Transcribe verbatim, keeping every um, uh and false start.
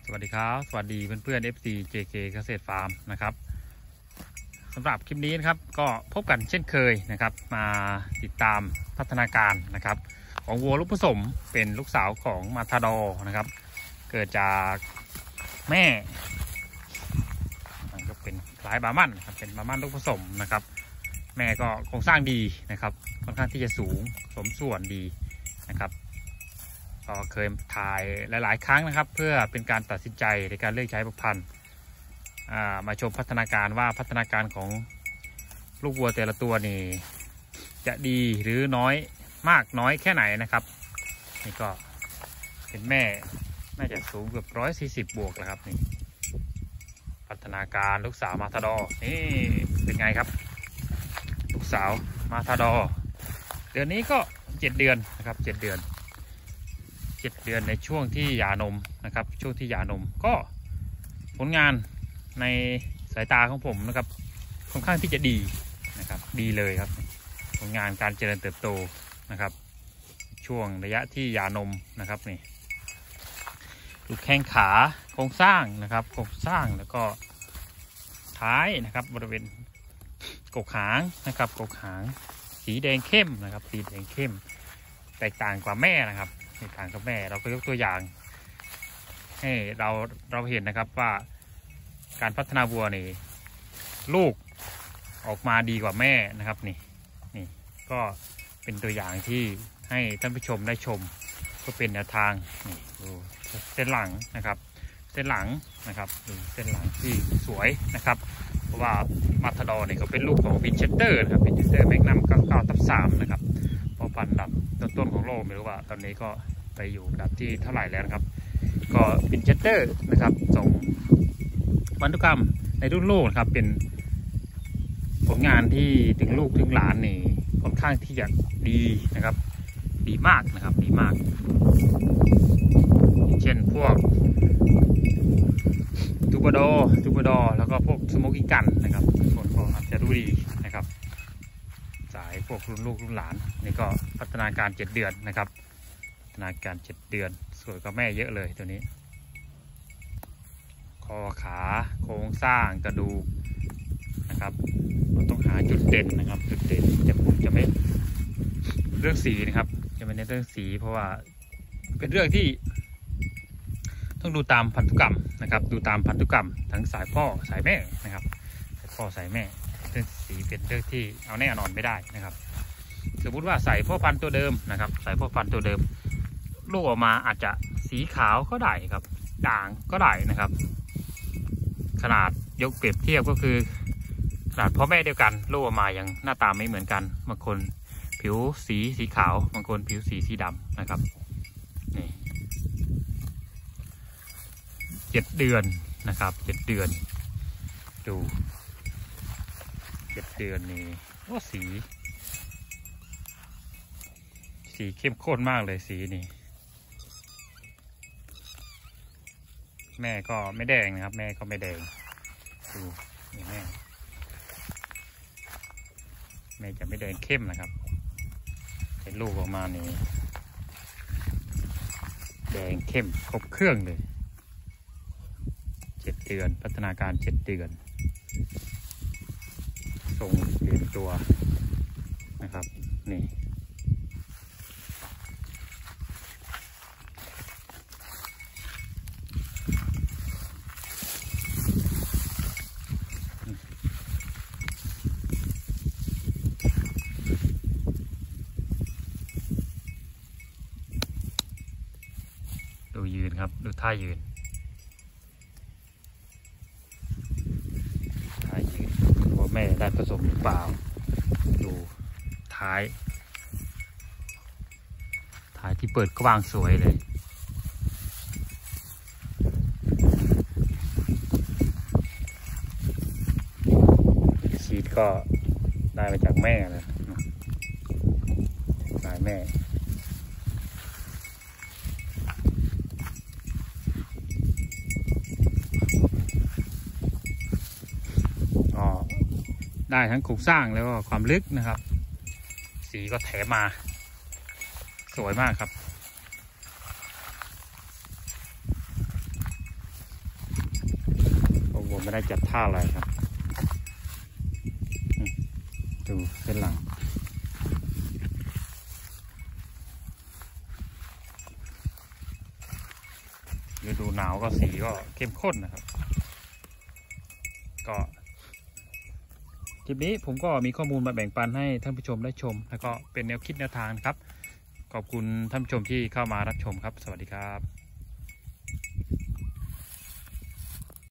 สวัสดีครับสวัสดีเพื่อนๆ เอฟ ซี เจ เค เกษตรฟาร์มนะครับสำหรับคลิปนี้นะครับก็พบกันเช่นเคยนะครับมาติดตามพัฒนาการนะครับของวัวลูกผสมเป็นลูกสาวของมาทาดอร์นะครับเกิดจากแม่มันก็เป็นคล้ายบาร์มันครับเป็นบาร์มันลูกผสมนะครับแม่ก็โครงสร้างดีนะครับค่อนข้างที่จะสูงสมส่วนดีนะครับก็เคยถ่ายหลายๆครั้งนะครับเพื่อเป็นการตัดสินใจในการเลือกใช้พ่อพันธุ์มาชมพัฒนาการว่าพัฒนาการของลูกวัวแต่ละตัวนี่จะดีหรือน้อยมากน้อยแค่ไหนนะครับนี่ก็เป็นแม่น่าจะสูงเกือบร้อยสี่สิบบวกแล้วครับนี่พัฒนาการลูกสาวมาทาดอร์นี่เป็นไงครับลูกสาวมาทาดอร์เดือนนี้ก็เจ็ดเดือนนะครับเจ็ดเดือนเจ็ดเดือนในช่วงที่หย่านมนะครับช่วงที่หย่านมก็ผลงานในสายตาของผมนะครับค่อนข้างที่จะดีนะครับดีเลยครับผลงานการเจริญเติบโตนะครับช่วงระยะที่หย่านมนะครับนี่ดูแข้งขาโครงสร้างนะครับโครงสร้างแล้วก็ท้ายนะครับบริเวณกกหางนะครับกกหางสีแดงเข้มนะครับสีแดงเข้มแตกต่างกว่าแม่นะครับแตกต่างกับแม่เราก็ยกตัวอย่างให้เราเราเห็นนะครับว่าการพัฒนาวัวนี่ลูกออกมาดีกว่าแม่นะครับนี่นี่ก็เป็นตัวอย่างที่ให้ท่านผู้ชมได้ชมก็เป็นแนวทางนี่ดูเส้นหลังนะครับเส้นหลังนะครับดูเส้นหลังที่สวยนะครับเพราะว่ามาทาดอร์เนี่ยเขาเป็นลูกของวินเชสเตอร์นะครับวินเชสเตอร์แมกนัมเก้าเก้าทับสามนะครับพอพันดับต้นๆของโลกไม่รู้ว่าตอนนี้ก็ไปอยู่ดับที่เท่าไหร่แล้วนะครับก็วินเชสเตอร์นะครับส่งพันธุกรรมในรุ่นลูกนะครับเป็นผลงานที่ถึงลูกถึงหลานนี่ค่อนข้างที่จะดีนะครับดีมากนะครับดีมากเช่นพวกตูบาโดตูบาดอแล้วก็พวกสโมกิ้งกันนะครับคนก็อาจจะรู้ดีนะครับสายพวกรุ่นลูกรุ่นหลานนี่ก็พัฒนาการเจ็ดเดือนนะครับพัฒนาการเจ็ดเดือนสวยกว่าแม่เยอะเลยตัวนี้คอขาโครงสร้างกระดูกนะครับเราต้องหาจุดเด่นนะครับจุดเด่นจะผมจะไม่เรื่องสีนะครับจะไม่ในเรื่องสีเพราะว่าเป็นเรื่องที่ต้องดูตามพันธุกรรมนะครับดูตามพันธุกรรมทั้งสายพ่อสายแม่นะครับสายพ่อสายแม่เรื่องสีเป็นเรื่องที่เอาแน่นอนไม่ได้นะครับสมมุติว่าใส่พ่อพันธุ์ตัวเดิมนะครับใส่พ่อพันธุ์ตัวเดิมลูกออกมาอาจจะสีขาวก็ได้ครับด่างก็ได้นะครับขนาดยกเปรียบเทียบก็คือขนาดพ่อแม่เดียวกันลูกออกมายังหน้าตาไม่เหมือนกันบางคนผิวสีสีขาวบางคนผิวสีสีดำนะครับนี่เจ็ดเดือนนะครับเจ็ดเดือนดูเจ็ดเดือนนี่ว่าสีสีเข้มข้นมากเลยสีนี่แม่ก็ไม่แดงนะครับแม่ก็ไม่แดงดูนี่แม่แม่จะไม่แดงเข้มนะครับเป็นลูกออกมานี่แดงเข้มครบเครื่องเลยเจ็ดเดือนพัฒนาการเจ็ดเดือนทรงเปลี่ยนตัวนะครับนี่ดูยืนครับดูท่ายืนท่ายืนว่าแม่ได้ผสมหรือเปล่าดูท้ายท้ายที่เปิดกว้างสวยเลยชีดก็ได้มาจากแม่เลยสายแม่ได้ทั้งโครงสร้างแล้วก็ความลึกนะครับสีก็แถมมาสวยมากครับไม่ได้จัดท่าอะไรครับดูเส้นหลังฤดูหนาวก็สีก็เข้มข้นนะครับก็คลิปนี้ผมก็มีข้อมูลมาแบ่งปันให้ท่านผู้ชมได้ชมแล้วก็เป็นแนวคิดแนวทางนะครับขอบคุณท่านผู้ชมที่เข้ามารับชมครับสวัสดีครับ